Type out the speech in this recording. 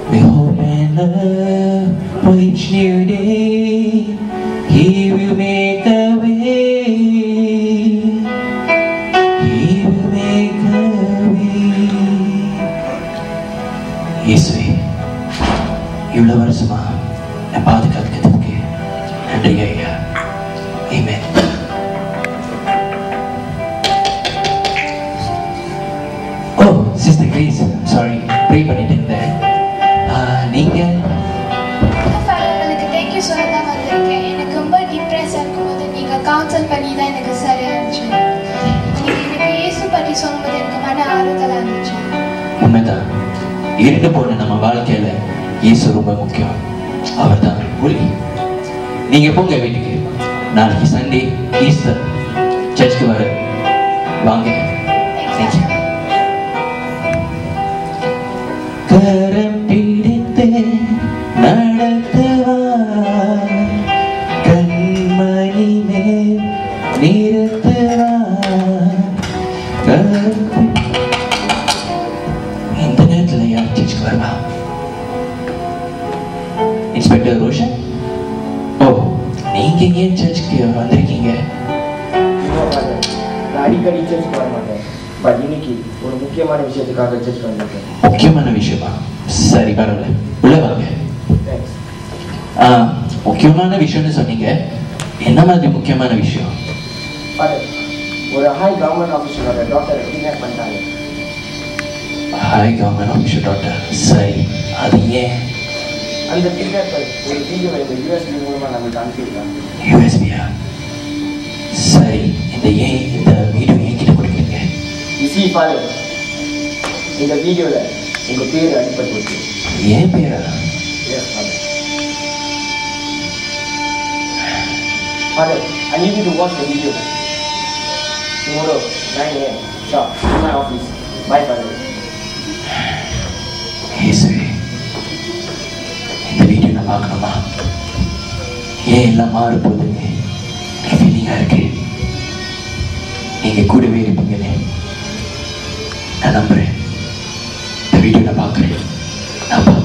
We hope and love for each new day. He will make a way. He will make a way. இயேசுவே, இவ்வளவு வருஷமா நான் பாதுகாக்கிறதுக்கு நன்றி ஐயா. Amen. Oh, Sister Grace, sorry, pray பண்ணிட்டு இருந்தேன். நீங்க தேங்க்யூ சொல்ல தான் வந்திருக்கேன். எனக்கு ரொம்ப டிப்ரெஸ்ஸாக இருக்கும்போது நீங்கள் கவுன்சில் பண்ணி தான் எனக்கு சரியாக இருந்துச்சு. எனக்கு இயேசு பற்றி சொல்லும்போது எனக்கு மன ஆறுதலாக இருந்துச்சு. உண்மைதான், இருண்டு போன நம்ம வாழ்க்கையில இயேசு ரொம்ப முக்கியம். அவர் தான் ஒளி. நீங்க போங்க வீட்டுக்கு. நாளைக்கு சண்டே ஈஸ்டர் சர்ச்சுக்கு வர வாங்க. கரம் பிடித்து நடத்துவா, கண்மணி மேல் நிறுத்துவா. இந்த நேரத்தில் யார் சர்ச்சுக்கு வருவா? இன்ஸ்பெக்டர் ரோஷன். ஓ, நீங்க ஏன் சர்ச்சுக்கு வந்திருக்கீங்க? அடிக்கடி சர்ச்சுக்கு வர மாட்டேன். பட் இன்னைக்கு ஒரு முக்கியமான விஷயத்துக்காக சர்ச்சுக்கு வந்திருக்கேன். முக்கியமான விஷயமா? சரி, பரவாயில்ல, உள்ள வாங்க. முக்கியமான விஷயம்னு சொன்னீங்க, என்ன மாதிரி முக்கியமான விஷயம்? ஒரு ஹை கவர்மெண்ட் ஆஃபீஸரோட டாக்டர் கிட்னாப் பண்ணிட்டாங்க. High government officer doctor? சரி, அது ஏன்? அந்த கிட்னாப் ஒரு வீடியோ இந்த யூஎஸ்பி மூலமா நமக்கு அனுப்பியிருக்காங்க. யூஎஸ்பியா? சரி, இந்த வீடியோ என்கிட்ட கொடுக்குறீங்க? இசி ஃபாதர், இந்த வீடியோல உங்க பேர் அடிப்பட்டு. ஏன் பேரா? Yes father. Father, I need you to watch the video. Tomorrow, 9 a.m. sharp, in my office. Bye, Father. இயேசுவே, இந்த வீடியோ நான் பார்க்கணுமா? ஏன் எல்லாம் மாறு போகுதுங்க? ஃபீலிங்காக இருக்கு. நீங்க கூடவே இருப்பீங்கன்னு நான் நம்புறேன். இந்த வீடியோ நான் பார்க்குறேன். நான்